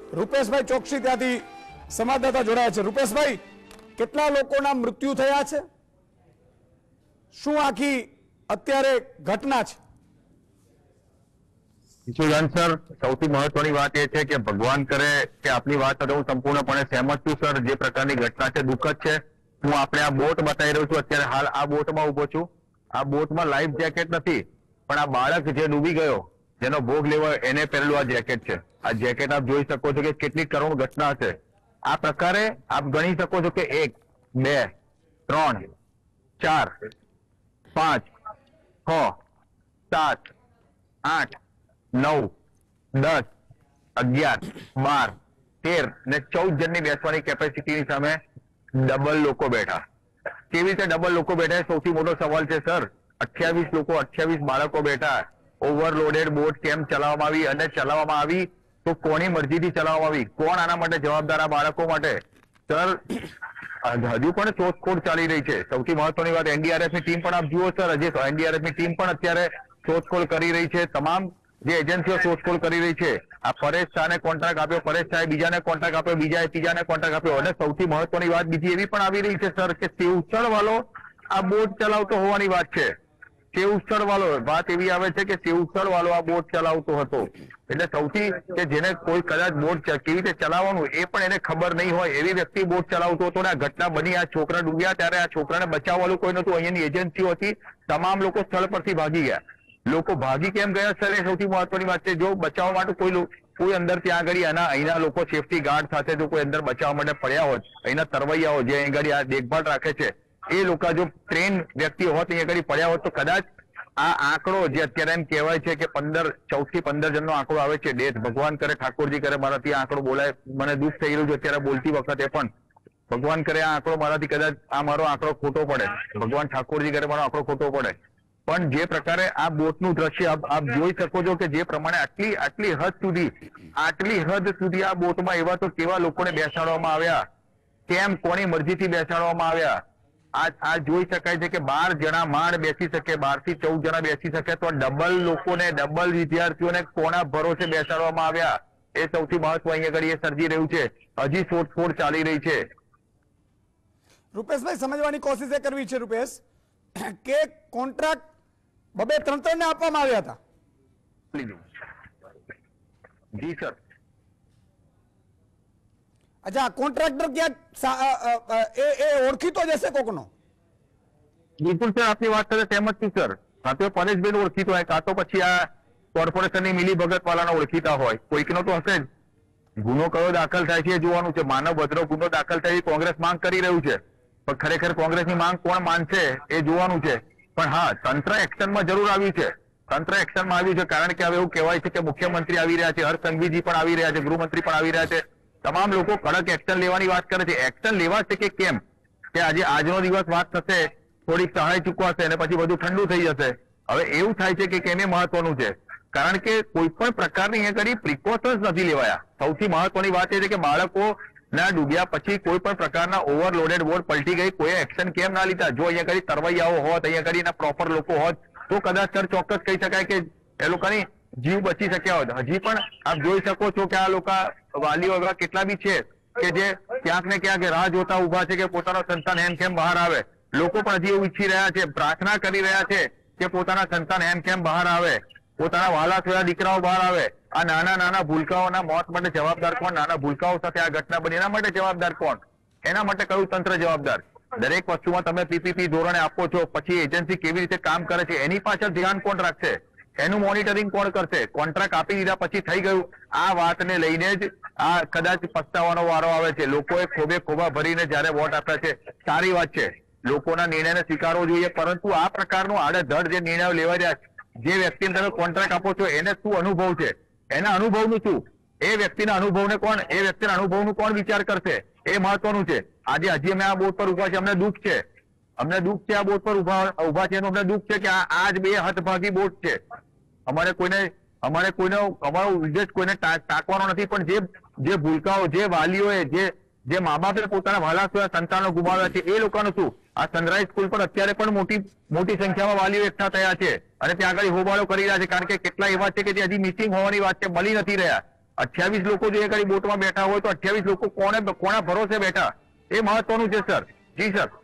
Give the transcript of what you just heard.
રૂપેશભાઈ ચોકસી ત્યાંથી સંવાદદાતા જોડાયા છે। રૂપેશભાઈ, કેટલા લોકોના મૃત્યુ થયા છે? શું આખી અત્યારે ઘટના છે? સર, સૌથી મહત્વની વાત એ છે કે ભગવાન કરે કે આપની વાત સાથે હું સંપૂર્ણપણે સહેમત છું સર। જે પ્રકારની ઘટના છે દુઃખદ છે। હું આપણે આ બોટ બતાવી રહ્યો છું, અત્યારે હાલ આ બોટમાં ઉભો છું। આ બોટમાં લાઈફ જેકેટ નથી, પણ આ બાળક જે ડૂબી ગયો જેનો ભોગ લેવા એને પહેરેલું આ જેકેટ છે। આ જેકેટ આપ જોઈ શકો છો કે કેટલી કરુણ ઘટના છે। આ પ્રકારે આપ ગણી શકો છો કે 1, 2, 3, 4, 5, 6, 7, 8, 9, 10, 11, 12, 13 ને 14 જણની બેસવાની કેપેસિટીની સામે ડબલ લોકો બેઠા। કેવી રીતે ડબલ લોકો બેઠા સૌથી મોટો સવાલ છે સર। 28 લોકો, 28 બાળકો બેઠા। ઓવરલોડેડ બોટ કેમ ચલાવવામાં આવી અને ચલાવવામાં આવી તો કોની મરજીથી ચલાવવામાં આવી? કોણ આના માટે જવાબદાર? આ બાળકો માટે સર હજુ પણ શોધખોળ ચાલી રહી છે। સૌથી મહત્વની વાત, એનડીઆરએફ ની ટીમ પણ આપ જુઓ સર, હજી એનડીઆરએફ ની ટીમ પણ અત્યારે શોધખોળ કરી રહી છે। તમામ જે એજન્સીઓ શોધખોળ કરી રહી છે। આ પરેશ શાહને કોન્ટ્રાક્ટ આપ્યો, પરેશ શાહે બીજાને કોન્ટ્રાક્ટ આપ્યો, બીજાએ ત્રીજાને કોન્ટ્રાક્ટ આપ્યો। અને સૌથી મહત્વની વાત બીજી એવી પણ આવી રહી છે સર કે સેવસળ વાળો આ બોટ ચલાવતો હોવાની વાત છે। સેવસળ વાળો વાત એવી આવે છે કે સેવસળ વાળો આ બોટ ચલાવતો હતો। એટલે સૌથી કે જેને કોઈ કદાચ બોટ કેવી રીતે ચલાવવાનું એ પણ એને ખબર નહીં હોય એવી વ્યક્તિ બોટ ચલાવતો હતો। ને આ ઘટના બની, આ છોકરા ડૂબ્યા ત્યારે આ છોકરાને બચાવવાનું કોઈ નતું। અહીંયાની એજન્સીઓ હતી, તમામ લોકો સ્થળ પરથી ભાગી ગયા। લોકો ભાગી કેમ ગયા સર એ સૌથી મહત્વની વાત છે। જો બચાવવા માટે કોઈ અંદર ત્યાં આગળ અહીંના લોકો સેફટી ગાર્ડ સાથે જો કોઈ અંદર બચાવવા માટે પડ્યા હોત, અહીંના તરવૈયાઓ જે અહીં આગળ આ દેખભાળ રાખે છે એ લોકો જો ટ્રેન વ્યક્તિઓ હોત અહીં આગળ પડ્યા હોત તો કદાચ આ આંકડો જે અત્યારે એમ કહેવાય છે કે 14 થી 15 જણનો આંકડો આવે છે ડેથ, ભગવાન કરે ઠાકોરજી કરે મારાથી આંકડો બોલાય, મને દુઃખ થઈ રહ્યું છે અત્યારે બોલતી વખતે પણ, ભગવાન કરે આ આંકડો મારાથી કદાચ આ મારો આંકડો ખોટો પડે, ભગવાન ઠાકોરજી કરે મારો આંકડો ખોટો પડે। પણ જે પ્રકારે આ બોટનું દ્રશ્ય આપ જોઈ શકો છો કે જે પ્રમાણે આટલી હદ સુધી આ બોટમાં એવા તો કેવા લોકોને બેસાડવામાં આવ્યા, કેમ કોની મરજીથી બેસાડવામાં આવ્યા? આ જોઈ શકાય છે કે 12 જણા માંડ બેસી શકે, 12 થી 14 જણા બેસી શકે, તો ડબલ લોકોને, ડબલ વિદ્યાર્થીઓને કોના ભરોસે બેસાડવામાં આવ્યા એ સૌથી મહત્વ અહીંયા આગળ એ સર્જી રહ્યું છે। હજી શોધખોળ ચાલી રહી છે। રૂપેશભાઈ, સમજવાની કોશિશ એ કરવી છે રૂપેશ કે કોન્ટ્રાક્ટ 2-3 ને આપવામાં આવ્યા હતા। જી સર। અચ્છા, કોન્ટ્રાક્ટર ક્યાં એ ઓળખીતો જ હશે કોકનો? બિલકુલ સર, આપની વાત સાથે સહેમત છું સર। કાં તો પરેશભાઈ ઓળખીતો હોય, કાં તો પછી આ કોર્પોરેશનની મિલી ભગત વાળાનો ઓળખીતા હોય, કોઈકનો તો હશે જ। ગુનો કયો દાખલ થાય છે એ જોવાનું છે। માનવ ભદ્રો ગુનો દાખલ થાય કોંગ્રેસ માંગ કરી રહ્યું છે, પણ ખરેખર કોંગ્રેસની માંગ કોણ માનશે એ જોવાનું છે। પણ હા, તંત્ર એક્શનમાં જરૂર આવ્યું છે, તંત્ર એક્શનમાં આવ્યું છે, કારણ કે હવે એવું કહેવાય છે કે મુખ્યમંત્રી આવી રહ્યા છે, હર્ષ સંઘવીજી પણ આવી રહ્યા છે, ગૃહમંત્રી પણ આવી રહ્યા છે, તમામ લોકો કડક એક્શન લેવાની વાત કરે છે। એક્શન લેવાશે કે કેમ કે આજનો દિવસ વાત થશે, થોડીક સહાય ચૂકવાશે અને પછી બધું ઠંડુ થઈ જશે। હવે એવું થાય છે કે કેમ એ મહત્વનું છે, કારણ કે કોઈ પણ પ્રકારની અહીંયા કરી પ્રિકોશન્સ નથી લેવાયા। સૌથી મહત્વની વાત એ છે કે બાળકો ના ડૂબ્યા પછી કોઈ પણ પ્રકારના ઓવરલોડેડ બોટ પલટી ગઈ, કોઈ એક્શન કેમ ના લીધા? જો અહીંયા કરી તરવૈયાઓ હોત, અહીંયા કરીને પ્રોપર લોકો હોત તો કદાચ સર ચોક્કસ કહી શકાય કે એ લોકોની જીવ બચી શક્યા હોત। હજી પણ આપ જોઈ શકો છો કે આ લોકો વાલીઓ એવા કેટલા બી છે કે જે ક્યાંક ને ક્યાંક રાહ જોતા ઉભા છે કે પોતાનો સંતાન હેમ કેમ બહાર આવે। લોકો પણ હજી એવું ઈચ્છી રહ્યા છે, પ્રાર્થના કરી રહ્યા છે કે પોતાના સંતાન હેમ કેમ બહાર આવે, પોતાના વહાલા થયેલા દીકરાઓ બહાર આવે। આ નાના ભૂલકાઓના મોત માટે જવાબદાર કોણ? નાના ભૂલકાઓ સાથે આ ઘટના બની એના માટે જવાબદાર કોણ? એના માટે કયું તંત્ર જવાબદાર? દરેક વસ્તુમાં તમે પીપીપી ધોરણે આપો છો, પછી એજન્સી કેવી રીતે કામ કરે છે એની પાછળ ધ્યાન કોણ રાખશે? એનું મોનિટરિંગ કોણ કરશે? કોન્ટ્રાક્ટ આપી દીધા પછી થઈ ગયું, આ વાતને લઈને જ આ કદાચ પસ્તાવાનો વારો આવે છે। લોકોએ ખોબા ભરીને જયારે વોટ આપ્યા છે, સારી વાત છે, લોકોના નિર્ણયને સ્વીકારવો જોઈએ, પરંતુ આ પ્રકારનો આડેધડ જે નિર્ણયો લેવા રહ્યા છે, જે વ્યક્તિને તમે કોન્ટ્રાક્ટ આપો છો એને શું અનુભવ છે, એના અનુભવનું શું, એ વ્યક્તિના અનુભવને કોણ, એ વ્યક્તિના અનુભવનું કોણ વિચાર કરશે એ મહત્વનું છે। આજે હજી અમે આ બોટ પર ઉભા છે, અમને દુઃખ છે, આ બોટ પર ઉભા છે એનું અમને દુઃખ છે કે આ જ 2 હતભાગી બોટ છે। અમારો ઉદ્દેશ કોઈને ટાંકવાનો નથી, પણ જે ભૂલકાઓ, જે વાલીઓએ, જે મા બાપે પોતાના વહાલા સંતાનો ગુમાવ્યા છે એ લોકોનું શું? આ સનરાઈઝ સ્કૂલ પર અત્યારે પણ મોટી સંખ્યામાં વાલીઓ એકઠા થયા છે અને ત્યાં આગળ હોબાળો કરી રહ્યા છે, કારણ કે કેટલા એવા છે કે જે હજી મિસિંગ હોવાની વાત છે, મળી નથી રહ્યા। 28 લોકો જો એ ગાડી બોટમાં બેઠા હોય તો 28 લોકો કોના ભરોસે બેઠા એ મહત્વનું છે સર. જી સર.